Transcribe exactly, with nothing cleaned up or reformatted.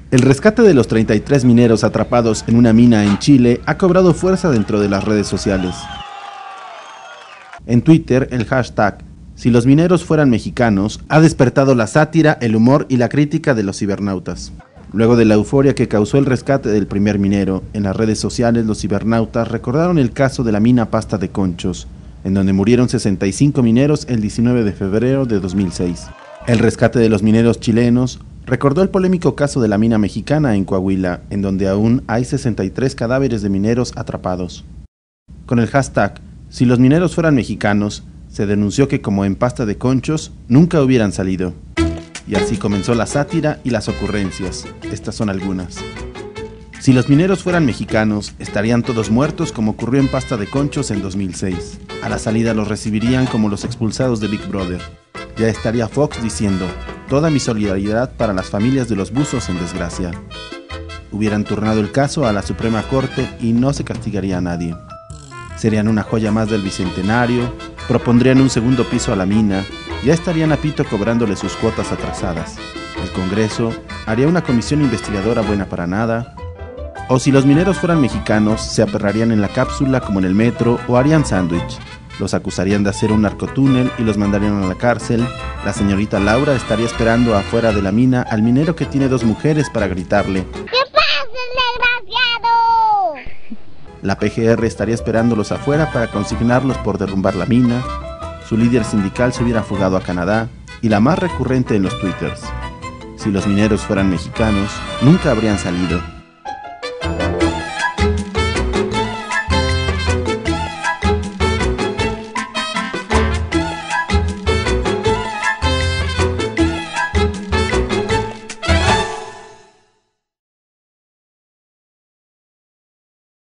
El rescate de los treinta y tres mineros atrapados en una mina en Chile ha cobrado fuerza dentro de las redes sociales. En Twitter, el hashtag "Si los mineros fueran mexicanos" ha despertado la sátira, el humor y la crítica de los cibernautas. Luego de la euforia que causó el rescate del primer minero, en las redes sociales los cibernautas recordaron el caso de la mina Pasta de Conchos, en donde murieron sesenta y cinco mineros el diecinueve de febrero de dos mil seis. El rescate de los mineros chilenos recordó el polémico caso de la mina mexicana en Coahuila, en donde aún hay sesenta y tres cadáveres de mineros atrapados. Con el hashtag "Si los mineros fueran mexicanos", se denunció que, como en Pasta de Conchos, nunca hubieran salido. Y así comenzó la sátira y las ocurrencias. Estas son algunas. Si los mineros fueran mexicanos, estarían todos muertos, como ocurrió en Pasta de Conchos en dos mil seis. A la salida los recibirían como los expulsados de Big Brother. Ya estaría Fox diciendo: "Toda mi solidaridad para las familias de los buzos en desgracia". Hubieran turnado el caso a la Suprema Corte y no se castigaría a nadie. Serían una joya más del Bicentenario, propondrían un segundo piso a la mina, ya estarían a pito cobrándole sus cuotas atrasadas. El Congreso haría una comisión investigadora buena para nada. O si los mineros fueran mexicanos, se aperrarían en la cápsula como en el metro o harían sándwich. Los acusarían de hacer un narcotúnel y los mandarían a la cárcel. La señorita Laura estaría esperando afuera de la mina al minero que tiene dos mujeres para gritarle: ¿Qué pasa, desgraciado? La P G R estaría esperándolos afuera para consignarlos por derrumbar la mina. Su líder sindical se hubiera fugado a Canadá, y la más recurrente en los twitters: si los mineros fueran mexicanos, nunca habrían salido.